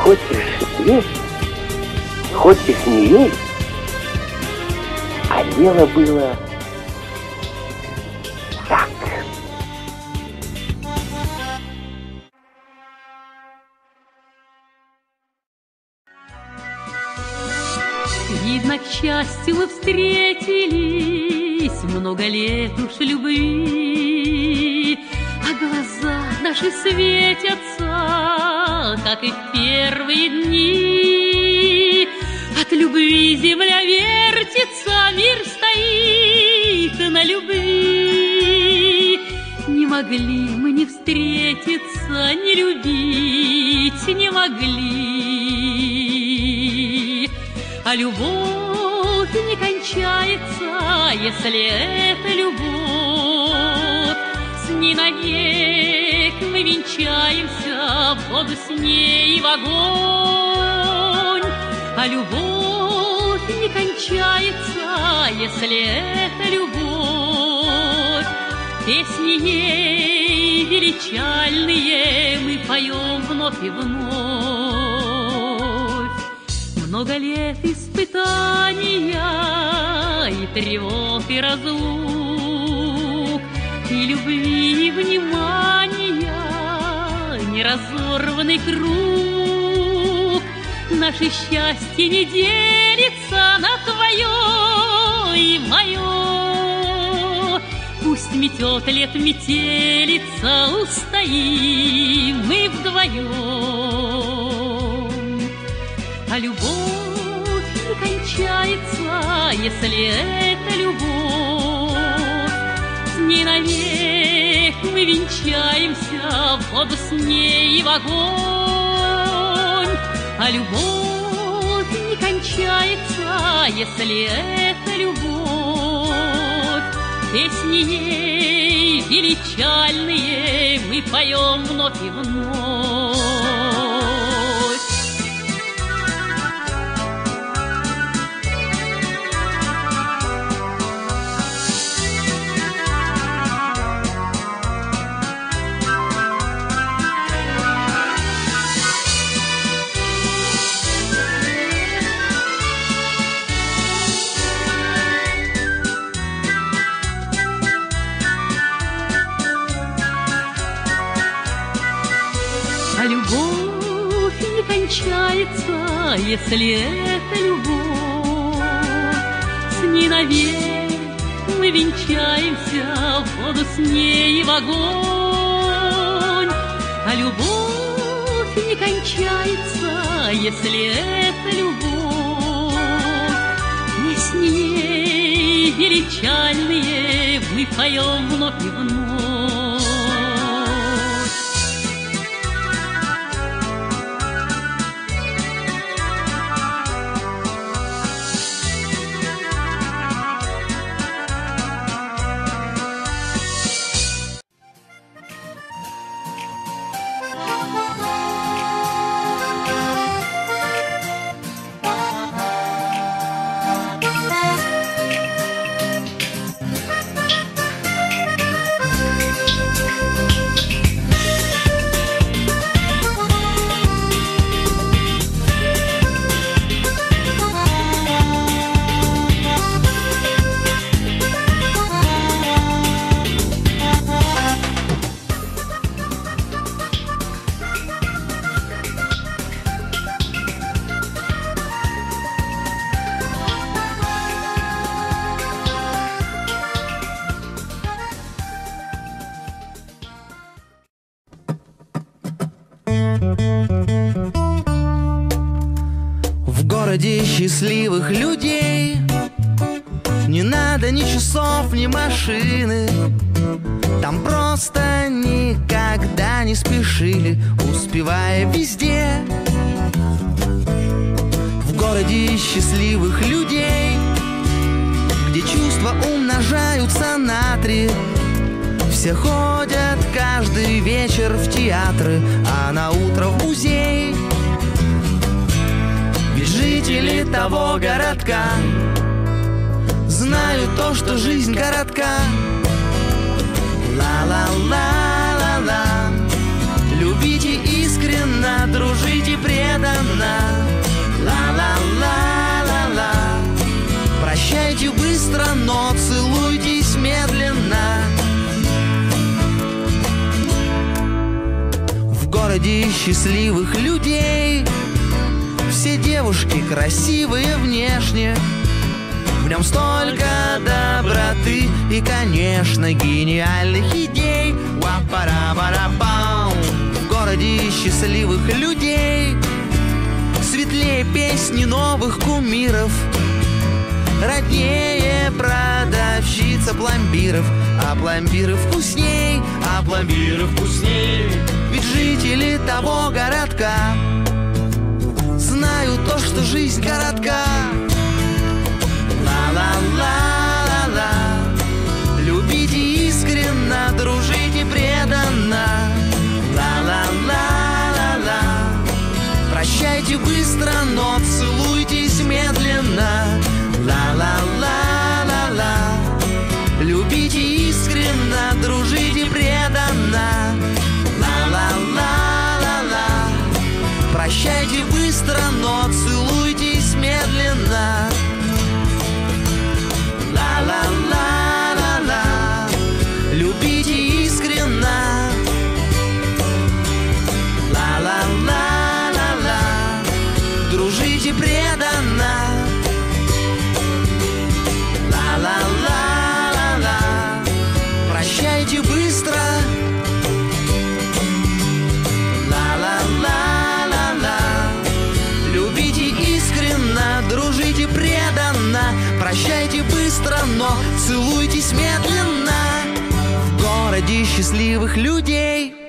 Хочешь есть, хочешь не есть, а дело было так. Видно, к счастью мы встретились, много лет уж любви, а глаза наши светятся, как и в первые дни. От любви земля вертится, мир стоит на любви. Не могли мы не встретиться, не любить не могли. А любовь не кончается, если это любовь. С ней навек мы венчаемся, в воду с ней в огонь. А любовь не кончается, если это любовь. Песни ей величальные мы поем вновь и вновь. Много лет испытания и тревог, и разлук, и любви, и внимания, неразорванный круг. Наше счастье не делится на твое и мое. Пусть метет лет метелица, устоим мы вдвоем. А любовь не кончается, если это любовь. С ней навек мы венчаемся, в воду с ней и в огонь. А любовь не кончается, если это любовь. Песни ей величальные мы поем вновь и вновь. А любовь не кончается, если это любовь. С ней навек мы венчаемся, в воду с ней и в огонь. А любовь не кончается, если это любовь. Песни ей величальные мы поем вновь и вновь. В городе счастливых людей не надо ни часов, ни машины. Там просто никогда не спешили, успевая везде. В городе счастливых людей, где чувства умножаются на 3. Все ходят каждый вечер в театры, а на утро в музей. Ведь жители того городка знают то, что жизнь коротка. Ла-ла-ла-ла-ла. Любите искренно, дружите преданно. городе счастливых людей. Все девушки красивые внешне, в нем столько доброты и, конечно, гениальных идей. Ва-пара-пара-пам. В городе счастливых людей светлее песни новых кумиров, роднее продавщица пломбиров, а пломбиры вкусней, а пломбиры вкусней. Ведь жители того городка знают то, что жизнь коротка. Ла-ла-ла-ла-ла. Любите искренно, дружите преданно. Ла-ла-ла-ла-ла. Прощайте быстро, но целуйтесь медленно. Ла-ла-ла-ла-ла. Любите искренно, дружите преданно. Ла-ла-ла-ла-ла. Прощайте быстро, но целуйтесь медленно. Ла-ла-ла-ла-ла. Любите искренно. Ла-ла-ла-ла-ла. Дружите преданно. Ла-ла-ла-ла-ла. Прощайте быстро. Ла-ла-ла-ла-ла. Любите искренно, дружите преданно. Прощайте быстро, но целуйтесь медленно. В городе счастливых людей